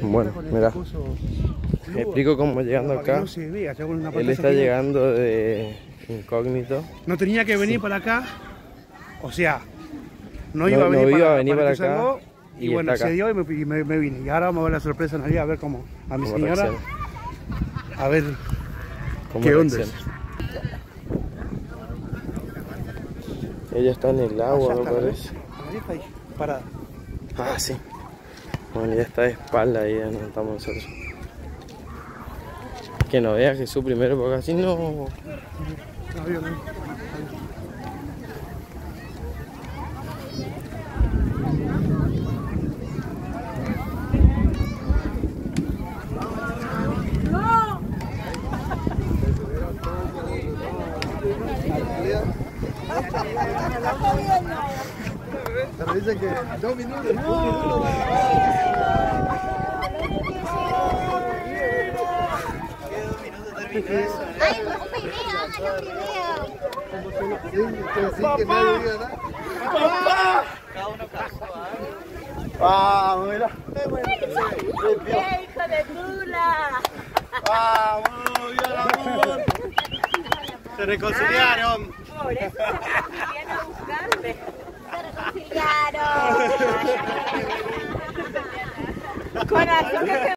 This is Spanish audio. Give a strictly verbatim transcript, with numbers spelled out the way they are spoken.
Bueno, mira, me explico cómo llegando acá. No se vea, él está llegando de incógnito. No tenía que venir sí. para acá, o sea, no no iba a venir, no para, iba a venir para, para acá. Salvó, y, y bueno, se dio y, me, y me, me vine. Y ahora vamos a ver la sorpresa en Navidad, a ver cómo, a mi señora, reacciona. A ver qué onda. Ella está en el agua, me parece. Ahí está ahí, parada. Ah, sí. Bueno, ella está de espalda ahí, ya no estamos nosotros. Que no vea Jesús primero, porque así no... No, no, no. Pero dice que dos minutos. No. Ay, un video, hagan un video. Sin que nadie diga nada. Cada uno casó, ¡Vamos, mira! ¡Qué hijo de tula! ¡Vamos, viva el amor! Se reconciliaron. Por eso se vienen a buscarme. Se reconciliaron. Corazón que